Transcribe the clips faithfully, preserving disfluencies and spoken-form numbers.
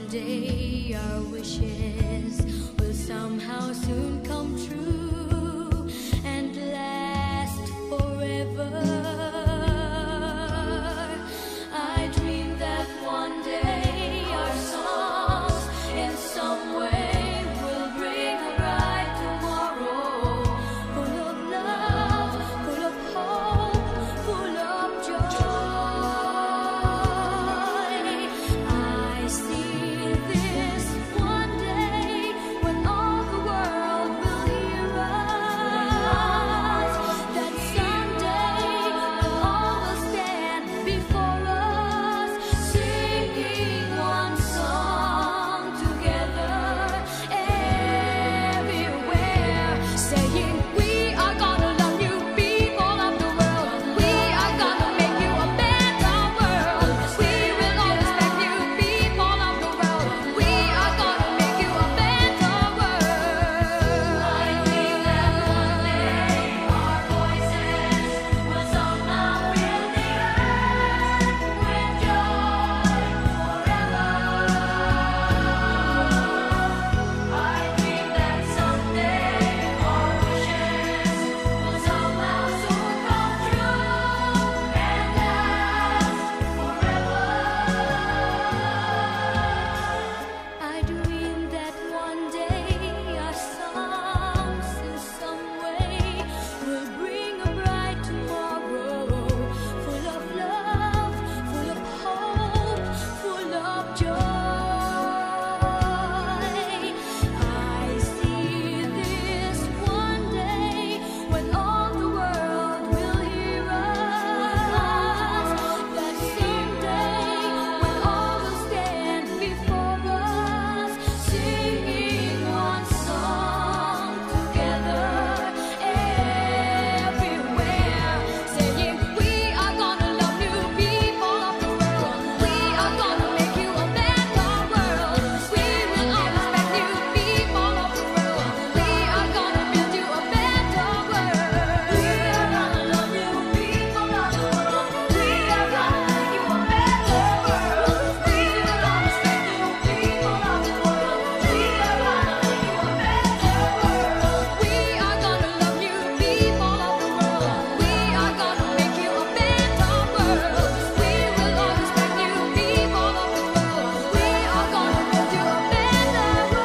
someday our wishes will somehow soon come true and last forever. I dream that one day our songs in some way will bring a bright tomorrow, full of love, full of hope, full of joy. I see this one day when all the world will hear us, that someday when all will stand before us, singing one song together everywhere, saying we are gonna love you people of the world, we are gonna make you a better world, we will always respect you people of the world, we are gonna make you a better world. I think that one day our voices will somehow fill the earth with joy forever. I think that someday our wishes will somehow soon come true and last forever. I dream that one day our songs in some way will bring a bright tomorrow, full of love, full of hope, full of joy. I see this one day when all the world will hear us, that someday when all will stand before us, singing one song together everywhere, saying we are gonna love you people of the world, we are gonna make you a better world, we will all respect you people of the world, we are gonna build you a better world, we are gonna love you people of the world, we are gonna make you a better world, we will all respect you people of the world, we are gonna make you a better world, we are gonna love you people of the world, we are gonna make you a better world, we will all respect you people of the world, we are gonna build you a better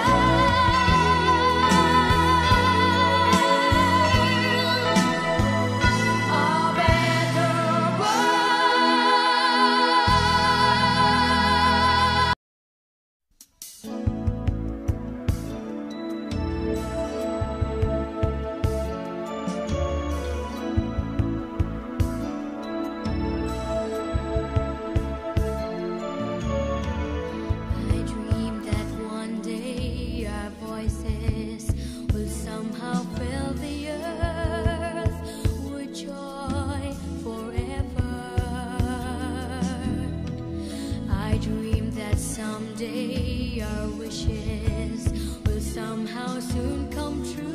I dream that one day our voices will somehow fill the earth with joy forever. I dream that someday our wishes will somehow soon come true